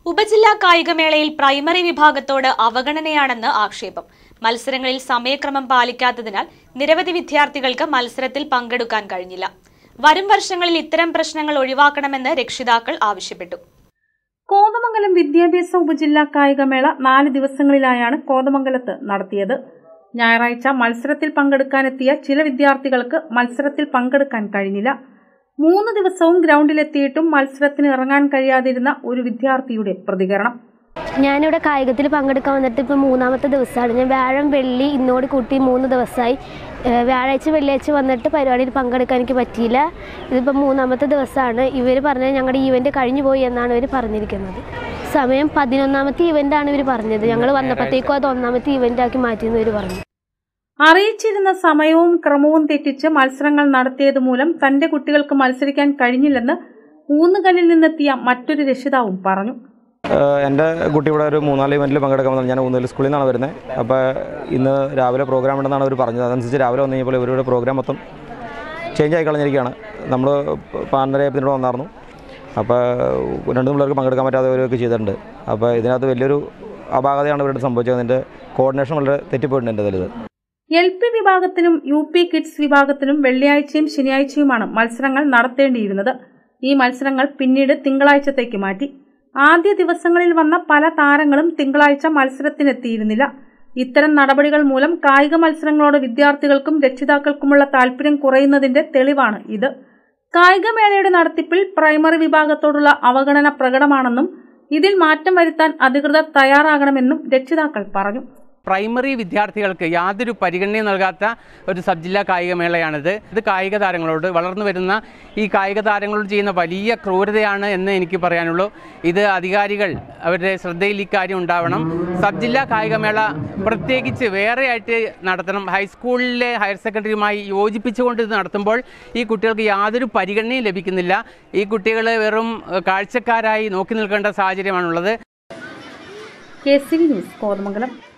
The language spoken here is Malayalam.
ഉപജില്ലാ കായികമേളയിൽ പ്രൈമറി വിഭാഗത്തോട് അവഗണനയാണെന്ന് ആക്ഷേപം. മത്സരങ്ങളിൽ സമയക്രമം പാലിക്കാത്തതിനാൽ നിരവധി വിദ്യാർത്ഥികൾക്ക് മത്സരത്തിൽ പങ്കെടുക്കാൻ കഴിഞ്ഞില്ല. വരും വർഷങ്ങളിൽ ഇത്തരം പ്രശ്നങ്ങൾ ഒഴിവാക്കണമെന്ന് രക്ഷിതാക്കൾ ആവശ്യപ്പെട്ടു. കോതമംഗലം വിദ്യാഭ്യാസ ഉപജില്ലാ കായികമേള 4 ദിവസങ്ങളിലായാണ് കോതമംഗലത്ത് നടത്തിയത്. ഞായറാഴ്ച മത്സരത്തിൽ പങ്കെടുക്കാനെത്തിയ ചില വിദ്യാർത്ഥികൾക്ക് മത്സരത്തിൽ പങ്കെടുക്കാൻ കഴിഞ്ഞില്ല. 3 ദിവസവും ഗ്രൗണ്ടിലെത്തിയിട്ടും മത്സരത്തിന് ഇറങ്ങാൻ കഴിയാതിരുന്ന ഒരു വിദ്യാർത്ഥിയുടെ പ്രതികരണം. ഞാനിവിടെ കായികത്തിൽ പങ്കെടുക്കാൻ വന്നിട്ട് ഇപ്പോൾ 3ാമത്തെ ദിവസമാണ്. ഞാൻ വ്യാഴം വെള്ളി ഇന്നോട് കൂട്ടി 3 ദിവസമായി. വ്യാഴാഴ്ച വെള്ളിയാഴ്ച വന്നിട്ട് പരിപാടിയിൽ പങ്കെടുക്കാൻ എനിക്ക് പറ്റിയില്ല. ഇതിപ്പോൾ 3ാമത്തെ ദിവസമാണ്. ഇവർ പറഞ്ഞത് ഞങ്ങളുടെ ഈവൻറ്റ് കഴിഞ്ഞു പോയി എന്നാണ് ഇവർ പറഞ്ഞിരിക്കുന്നത്. സമയം 11ാമത്തെ ഈവൻ്റാണ് ഇവർ പറഞ്ഞത്. ഞങ്ങൾ വന്നപ്പോഴത്തേക്കും അത് 1ാമത്തെ ഈവൻ്റാക്കി മാറ്റിയെന്ന് ഇവർ പറഞ്ഞു. അറിയിച്ചിരുന്ന സമയവും ക്രമവും തെറ്റിച്ച് മത്സരങ്ങൾ നടത്തിയത് മൂലം തന്റെ കുട്ടികൾക്ക് മത്സരിക്കാൻ കഴിഞ്ഞില്ലെന്ന് ഊന്നുകല്ലിൽ നിന്നെത്തിയ മറ്റൊരു രക്ഷിതാവും പറഞ്ഞു. എൻ്റെ കുട്ടി ഇവിടെ ഒരു 3-4 ഇവൻറ്റിൽ പങ്കെടുക്കാൻ വന്നത്. ഞാൻ ഊന്നുകല്ല് സ്കൂളിൽ നിന്നാണ് വരുന്നത്. അപ്പോൾ ഇന്ന് രാവിലെ പ്രോഗ്രാം ഉണ്ടെന്നാണ് അവർ പറഞ്ഞത്. അതനുസരിച്ച് രാവിലെ വന്നു കഴിഞ്ഞപ്പോൾ ഇവരുടെ പ്രോഗ്രാം മൊത്തം ചേഞ്ച് ആയി കളഞ്ഞിരിക്കുകയാണ്. നമ്മൾ പാനരയപ്പത്തിനോട് വന്നായിരുന്നു. അപ്പോൾ 2 പിള്ളേർക്ക് പങ്കെടുക്കാൻ പറ്റാതെ അവരൊക്കെ ചെയ്തിട്ടുണ്ട്. അപ്പോൾ ഇതിനകത്ത് വലിയൊരു അപാകതയാണ് ഇവരുടെ സംഭവിച്ചത്. അതിൻ്റെ കോർഡിനേഷൻ വളരെ തെറ്റിപ്പോയിട്ടുണ്ട് എൻ്റെ ഇതിൽ. LP വിഭാഗത്തിനും UP കിഡ്സ് വിഭാഗത്തിനും വെള്ളിയാഴ്ചയും ശനിയാഴ്ചയുമാണ് മത്സരങ്ങൾ നടത്തേണ്ടിയിരുന്നത്. ഈ മത്സരങ്ങൾ പിന്നീട് തിങ്കളാഴ്ചത്തേക്ക് മാറ്റി. ആദ്യ ദിവസങ്ങളിൽ വന്ന പല താരങ്ങളും തിങ്കളാഴ്ച മത്സരത്തിനെത്തിയിരുന്നില്ല. ഇത്തരം നടപടികൾ മൂലം കായിക മത്സരങ്ങളോട് വിദ്യാർത്ഥികൾക്കും രക്ഷിതാക്കൾക്കുമുള്ള താല്പര്യം കുറയുന്നതിന്റെ തെളിവാണ് ഇത്. കായികമേളയുടെ നടത്തിപ്പിൽ പ്രൈമറി വിഭാഗത്തോടുള്ള അവഗണന പ്രകടമാണെന്നും ഇതിൽ മാറ്റം വരുത്താൻ അധികൃതർ തയ്യാറാകണമെന്നും രക്ഷിതാക്കൾ പറഞ്ഞു. പ്രൈമറി വിദ്യാർത്ഥികൾക്ക് യാതൊരു പരിഗണനയും നൽകാത്ത ഒരു സബ്ജില്ലാ കായികമേളയാണിത്. ഇത് കായിക താരങ്ങളോട്, വളർന്നു വരുന്ന ഈ കായിക താരങ്ങളോട് ചെയ്യുന്ന വലിയ ക്രൂരതയാണ് എന്ന് എനിക്ക് പറയാനുള്ളൂ. ഇത് അധികാരികൾ അവരുടെ ശ്രദ്ധയിൽ ഇക്കാര്യം ഉണ്ടാവണം. സബ്ജില്ലാ കായികമേള പ്രത്യേകിച്ച് വേറെയായിട്ട് നടത്തണം. ഹൈസ്കൂളിലെ ഹയർ സെക്കൻഡറിയുമായി യോജിപ്പിച്ചുകൊണ്ട് ഇത് നടത്തുമ്പോൾ ഈ കുട്ടികൾക്ക് യാതൊരു പരിഗണനയും ലഭിക്കുന്നില്ല. ഈ കുട്ടികൾ വെറും കാഴ്ചക്കാരായി നോക്കി നിൽക്കേണ്ട സാഹചര്യമാണുള്ളത്. KCV news Kothamangalam.